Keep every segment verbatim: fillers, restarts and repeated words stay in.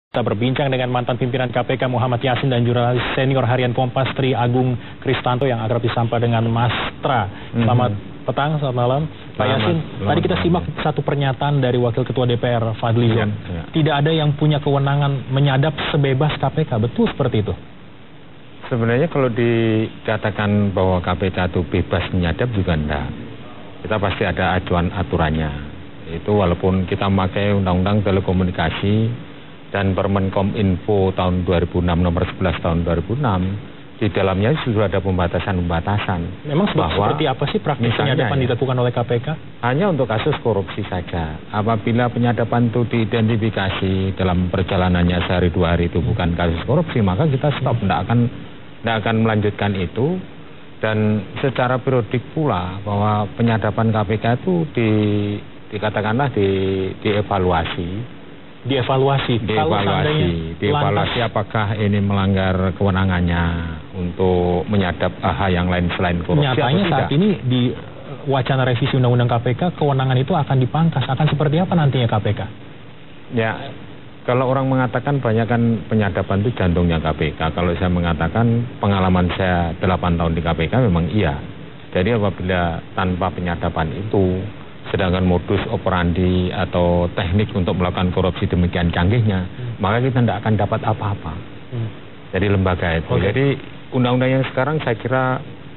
Kita berbincang dengan mantan pimpinan K P K Muhammad Yasin dan jurnalis senior harian Kompas Tri Agung Kristanto yang akrab disapa dengan Mas Tra. Selamat mm-hmm. petang, selamat malam. Pak Yasin, tadi kita simak satu pernyataan dari Wakil Ketua D P R Fadlizon. Ya, ya. Tidak ada yang punya kewenangan menyadap sebebas K P K, betul seperti itu? Sebenarnya kalau dikatakan bahwa K P K itu bebas menyadap juga enggak. Kita pasti ada acuan aturannya. Itu walaupun kita memakai Undang-Undang Telekomunikasi dan Permenkominfo tahun dua ribu enam nomor sebelas tahun dua ribu enam, di dalamnya sudah ada pembatasan-pembatasan. Memang bahwa seperti apa sih praktik penyadapan ya, dilakukan oleh K P K? Hanya untuk kasus korupsi saja. Apabila penyadapan itu diidentifikasi dalam perjalanannya sehari dua hari itu bukan kasus korupsi, maka kita stop, tidak akan tidak akan melanjutkan itu. Dan secara periodik pula bahwa penyadapan K P K itu di, dikatakanlah di, dievaluasi. Dievaluasi, dievaluasi, dievaluasi apakah ini melanggar kewenangannya untuk menyadap hal yang lain selain korupsi. Nyatanya saat ini di wacana revisi Undang-Undang K P K, kewenangan itu akan dipangkas. Akan seperti apa nantinya K P K? Ya, kalau orang mengatakan banyak kan penyadapan itu jantungnya K P K. Kalau saya mengatakan pengalaman saya delapan tahun di K P K memang iya. Jadi apabila tanpa penyadapan itu, sedangkan modus operandi atau teknik untuk melakukan korupsi demikian canggihnya, hmm. maka kita tidak akan dapat apa-apa. Hmm. Jadi lembaga itu. Okay. Jadi undang-undang yang sekarang saya kira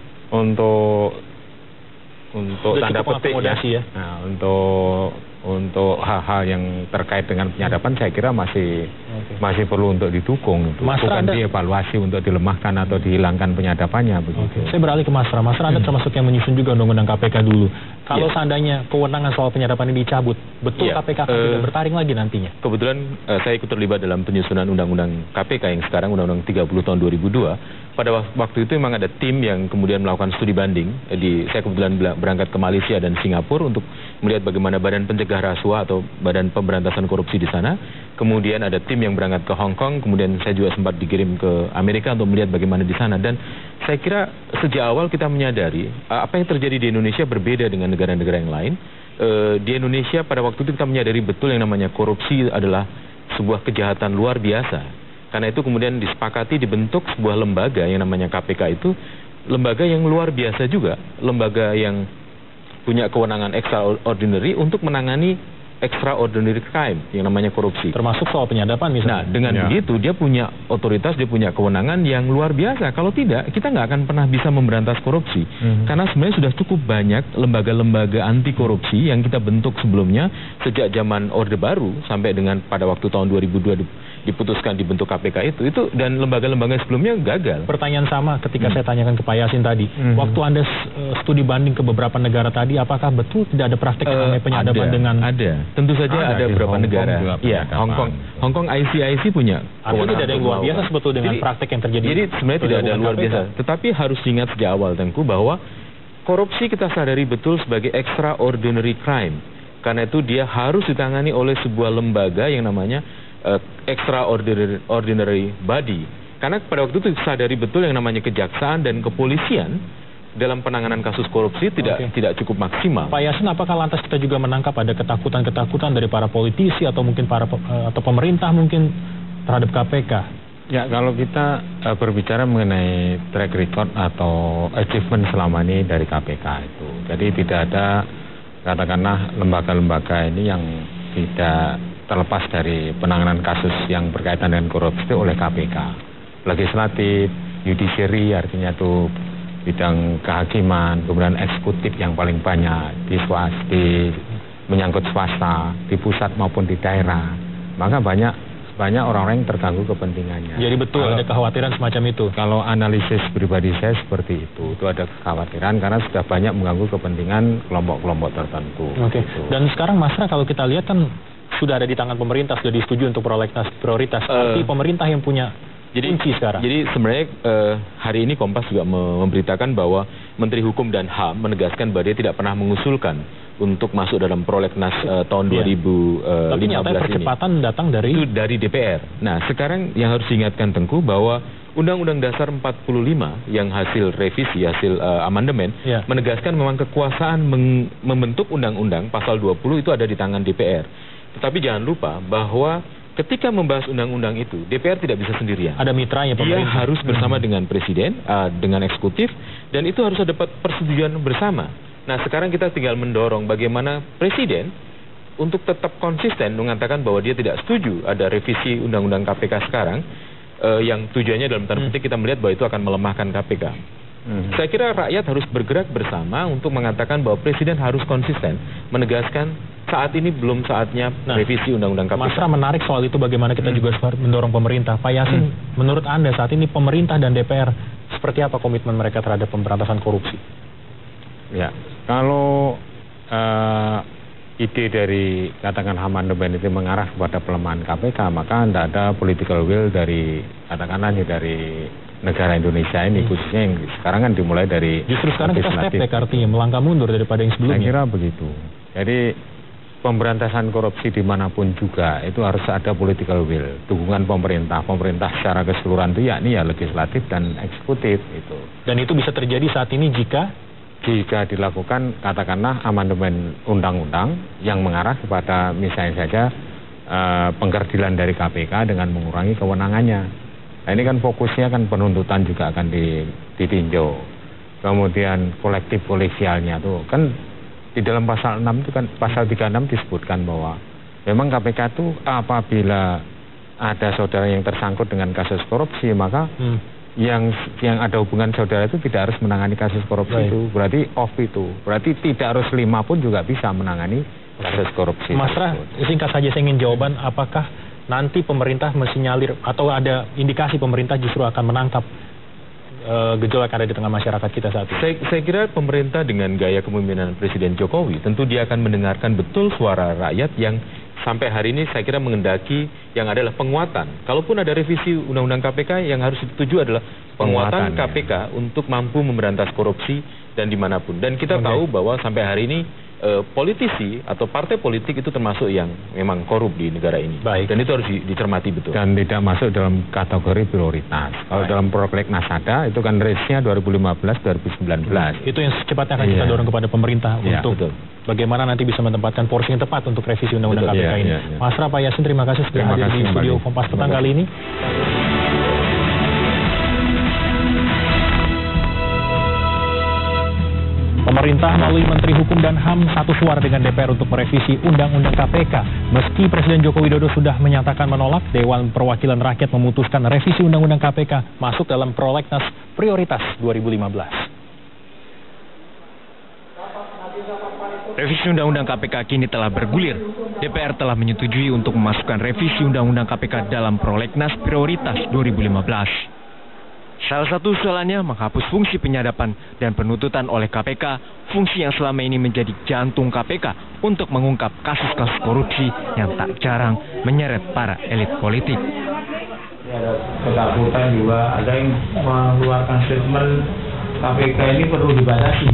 untuk untuk sudah tanda petik ya, ya. Nah, untuk untuk hal-hal yang terkait dengan penyadapan saya kira masih okay. masih perlu untuk didukung, Mas bukan Anda, dievaluasi untuk dilemahkan atau dihilangkan penyadapannya begitu. Okay. Saya beralih ke Mas Ra. Mas Ra, Anda hmm. termasuk yang menyusun juga Undang-Undang K P K dulu. Kalau yeah. seandainya kewenangan soal penyadapan ini dicabut, betul yeah. K P K akan uh, tidak bertaring lagi nantinya? Kebetulan uh, saya ikut terlibat dalam penyusunan Undang-Undang K P K yang sekarang Undang-Undang tiga puluh tahun dua ribu dua. Pada waktu itu memang ada tim yang kemudian melakukan studi banding. Di, saya kebetulan berangkat ke Malaysia dan Singapura untuk melihat bagaimana Badan Pencegah Rasuah atau Badan Pemberantasan Korupsi di sana. Kemudian ada tim yang berangkat ke Hong Kong, kemudian saya juga sempat dikirim ke Amerika untuk melihat bagaimana di sana. Dan saya kira sejak awal kita menyadari apa yang terjadi di Indonesia berbeda dengan negara-negara yang lain. E, di Indonesia pada waktu itu kita menyadari betul yang namanya korupsi adalah sebuah kejahatan luar biasa. Karena itu kemudian disepakati dibentuk sebuah lembaga yang namanya K P K itu, lembaga yang luar biasa juga, lembaga yang punya kewenangan extraordinary untuk menangani extraordinary crime yang namanya korupsi. Termasuk soal penyadapan misalnya. Nah, dengan ya. begitu dia punya otoritas, dia punya kewenangan yang luar biasa. Kalau tidak, kita nggak akan pernah bisa memberantas korupsi. Mm-hmm. Karena sebenarnya sudah cukup banyak lembaga-lembaga anti korupsi yang kita bentuk sebelumnya sejak zaman Orde Baru sampai dengan pada waktu tahun dua ribu dua diputuskan dibentuk K P K itu, itu dan lembaga-lembaga sebelumnya gagal. Pertanyaan sama ketika hmm. saya tanyakan ke Pak Yasin tadi, hmm. waktu Anda uh, studi banding ke beberapa negara tadi, apakah betul tidak ada praktik uh, penyadapan ada, dengan? Ada, tentu saja ada, ada beberapa Hong negara. Iya, Hong Kong, Hong Kong I C I C punya. Artinya tidak ada yang luar biasa sebetulnya dengan jadi, praktik yang terjadi. Jadi sebenarnya tidak ada luar biasa. Tetapi harus ingat sejak awal Tengku bahwa korupsi kita sadari betul sebagai extraordinary crime. Karena itu dia harus ditangani oleh sebuah lembaga yang namanya Uh, extraordinary ordinary body. Karena pada waktu itu sadari betul yang namanya kejaksaan dan kepolisian dalam penanganan kasus korupsi tidak okay. tidak cukup maksimal. Pak Yasin, apakah lantas kita juga menangkap ada ketakutan-ketakutan dari para politisi atau mungkin para uh, atau pemerintah mungkin terhadap K P K? Ya, kalau kita uh, berbicara mengenai track record atau achievement selama ini dari K P K itu, jadi tidak ada katakanlah lembaga-lembaga ini yang tidak terlepas dari penanganan kasus yang berkaitan dengan korupsi oleh K P K. Legislatif, judiciary artinya itu bidang kehakiman, kemudian eksekutif yang paling banyak di swasta, di menyangkut swasta, di pusat maupun di daerah. Maka banyak banyak orang-orang yang terganggu kepentingannya. Jadi betul kalau, ada kekhawatiran semacam itu. Kalau analisis pribadi saya seperti itu, itu ada kekhawatiran karena sudah banyak mengganggu kepentingan kelompok-kelompok tertentu. Oke. Gitu. Dan sekarang Mas Ra, kalau kita lihat kan sudah ada di tangan pemerintah, sudah disetujui untuk prolegnas prioritas. Tapi uh, pemerintah yang punya jadi, kunci sekarang. Jadi sebenarnya uh, hari ini Kompas juga memberitakan bahwa Menteri Hukum dan H A M menegaskan bahwa dia tidak pernah mengusulkan untuk masuk dalam prolegnas uh, tahun dua ribu lima belas Tapi nyatanya percepatan ini. datang dari itu dari D P R. Nah, sekarang yang harus diingatkan Tengku bahwa Undang-Undang Dasar empat puluh lima yang hasil revisi, hasil uh, amandemen ya. menegaskan memang kekuasaan membentuk undang-undang pasal dua puluh itu ada di tangan D P R. Tetapi jangan lupa bahwa ketika membahas undang-undang itu, D P R tidak bisa sendirian. Ada mitranya pemerintah. Dia harus bersama hmm. dengan presiden, uh, dengan eksekutif, dan itu harus ada persetujuan bersama. Nah, sekarang kita tinggal mendorong bagaimana presiden untuk tetap konsisten mengatakan bahwa dia tidak setuju ada revisi undang-undang K P K sekarang, uh, yang tujuannya dalam tanda petik kita melihat bahwa itu akan melemahkan K P K. Hmm. Saya kira rakyat harus bergerak bersama untuk mengatakan bahwa presiden harus konsisten menegaskan saat ini belum saatnya nah, revisi undang-undang K P K. Mas Ra, menarik soal itu bagaimana kita hmm. juga mendorong pemerintah. Pak Yasin, hmm. menurut Anda saat ini pemerintah dan D P R seperti apa komitmen mereka terhadap pemberantasan korupsi? Ya, kalau uh, ide dari katakan amandemen itu mengarah kepada pelemahan K P K, maka tidak ada political will dari katakanlah dari negara Indonesia ini, hmm. khususnya yang sekarang kan dimulai dari justru sekarang kita step back artinya melangkah mundur daripada yang sebelumnya. Saya kira begitu. Jadi pemberantasan korupsi dimanapun juga itu harus ada political will, dukungan pemerintah, pemerintah secara keseluruhan itu yakni ya legislatif dan eksekutif itu. Dan itu bisa terjadi saat ini jika jika dilakukan katakanlah amandemen undang-undang yang mengarah kepada misalnya saja uh, pengkerdilan dari K P K dengan mengurangi kewenangannya. Nah, ini kan fokusnya kan penuntutan juga akan ditinjau. Kemudian kolektif kolegialnya tuh kan di dalam pasal enam itu kan pasal tiga puluh enam disebutkan bahwa memang K P K itu apabila ada saudara yang tersangkut dengan kasus korupsi maka hmm. yang yang ada hubungan saudara itu tidak harus menangani kasus korupsi Baik. itu. Berarti off itu. Berarti tidak harus lima pun juga bisa menangani kasus korupsi. Mas Ra, singkat saja saya ingin jawaban apakah nanti pemerintah mensinyalir atau ada indikasi pemerintah justru akan menangkap uh, gejolak yang ada di tengah masyarakat kita saat ini? Saya, saya kira pemerintah dengan gaya kepemimpinan Presiden Jokowi tentu dia akan mendengarkan betul suara rakyat yang sampai hari ini saya kira mengendaki yang adalah penguatan. Kalaupun ada revisi undang-undang K P K yang harus disetujui adalah penguatan, penguatan K P K ya. untuk mampu memberantas korupsi dan dimanapun. Dan kita okay. tahu bahwa sampai hari ini Uh, politisi atau partai politik itu termasuk yang memang korup di negara ini. Baik. Dan itu harus di, dicermati betul. Dan tidak masuk dalam kategori prioritas. Kalau dalam prolegnas ada, itu kan race-nya dua ribu lima belas sampai dua ribu sembilan belas. Hmm. Itu yang secepatnya akan yeah. kita dorong kepada pemerintah yeah. untuk betul. bagaimana nanti bisa menempatkan porsi yang tepat untuk revisi undang-undang K P K yeah, ini. Yeah, yeah. Mas Ra, Pak Yasin, terima kasih sudah hadir di studio Kompas Petang kali ini. Pemerintah melalui Menteri Hukum dan H A M satu suara dengan D P R untuk merevisi Undang-Undang K P K. Meski Presiden Joko Widodo sudah menyatakan menolak, Dewan Perwakilan Rakyat memutuskan revisi Undang-Undang K P K masuk dalam prolegnas prioritas dua ribu lima belas. Revisi Undang-Undang K P K kini telah bergulir. D P R telah menyetujui untuk memasukkan revisi Undang-Undang K P K dalam prolegnas prioritas dua ribu lima belas. Salah satu usulannya menghapus fungsi penyadapan dan penuntutan oleh K P K, fungsi yang selama ini menjadi jantung K P K untuk mengungkap kasus-kasus korupsi yang tak jarang menyeret para elit politik. Ada ketakutan juga, ada yang mengeluarkan statement K P K ini perlu dibatasi.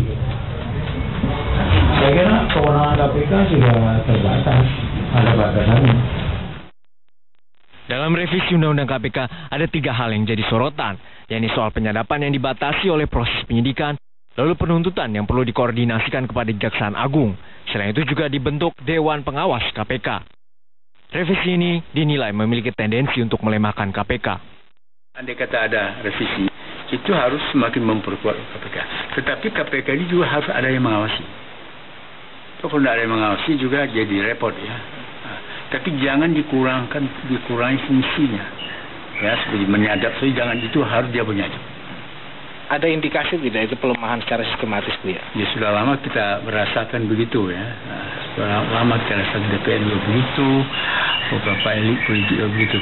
Saya kira kewenangan K P K sudah terbatas, ada batasannya. Dalam revisi Undang-Undang K P K ada tiga hal yang jadi sorotan, yakni soal penyadapan yang dibatasi oleh proses penyidikan, lalu penuntutan yang perlu dikoordinasikan kepada Kejaksaan Agung. Selain itu juga dibentuk Dewan Pengawas K P K. Revisi ini dinilai memiliki tendensi untuk melemahkan K P K. Andai kata ada revisi, itu harus semakin memperkuat K P K. Tetapi K P K ini juga harus ada yang mengawasi. Kalau tidak ada yang mengawasi juga jadi repot ya. Tapi jangan dikurangkan, dikurangi fungsinya. Ya, seperti menyadap, so jangan itu harus dia menyadap. Ada indikasi tidak itu pelemahan secara sistematis, Bu ya? Ya sudah lama kita merasakan begitu ya. Nah, sudah lama kita rasakan D P R juga begitu, beberapa elit politik juga begitu.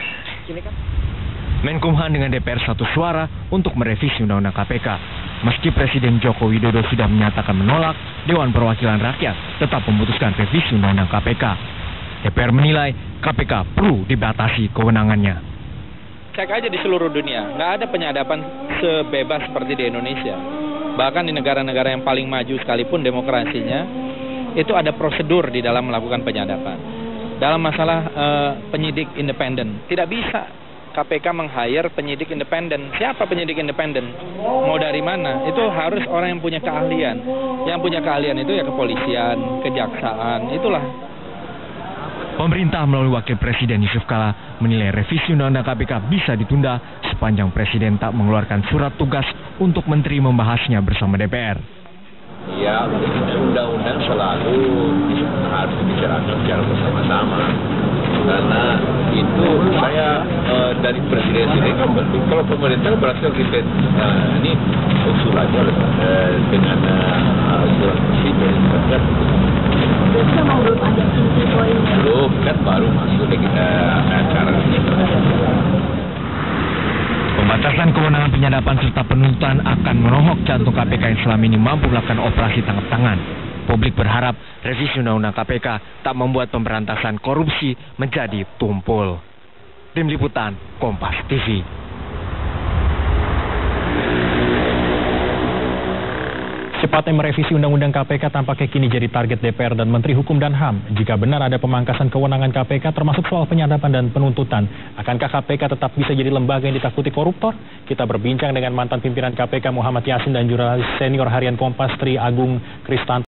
Menkumham dengan D P R satu suara untuk merevisi Undang-Undang K P K. Meski Presiden Joko Widodo sudah menyatakan menolak, Dewan Perwakilan Rakyat tetap memutuskan revisi Undang-Undang K P K. D P R menilai K P K perlu dibatasi kewenangannya. Cek aja di seluruh dunia, nggak ada penyadapan sebebas seperti di Indonesia. Bahkan di negara-negara yang paling maju sekalipun demokrasinya, itu ada prosedur di dalam melakukan penyadapan. Dalam masalah uh, penyidik independen, tidak bisa K P K meng-hire penyidik independen. Siapa penyidik independen? Mau dari mana? Itu harus orang yang punya keahlian. Yang punya keahlian itu ya kepolisian, kejaksaan, itulah. Pemerintah melalui Wakil Presiden Yusuf Kala menilai revisi Undang-Undang K P K bisa ditunda sepanjang Presiden tak mengeluarkan surat tugas untuk Menteri membahasnya bersama D P R. Ya, undang-undang selalu harus dibicarakan secara bersama-sama. Karena itu saya uh, dari Presiden sendiri kan penting. Kalau pemerintah berhasil kita uh, ini usul aja uh, dengan uh, surat presiden. Belum, kan baru masuk kita acara ini. Pembatasan kewenangan penyadapan serta penuntutan akan merohok jantung K P K yang selama ini mampu melakukan operasi tangkap tangan. Publik berharap revisi Undang-Undang K P K tak membuat pemberantasan korupsi menjadi tumpul. Tim Liputan, Kompas T V. Cepatnya merevisi Undang-Undang K P K tampaknya kini jadi target D P R dan Menteri Hukum dan H A M. Jika benar ada pemangkasan kewenangan K P K termasuk soal penyadapan dan penuntutan, akankah K P K tetap bisa jadi lembaga yang ditakuti koruptor? Kita berbincang dengan mantan pimpinan K P K Muhammad Yasin dan jurnalis senior harian Kompas Tri Agung Kristanto.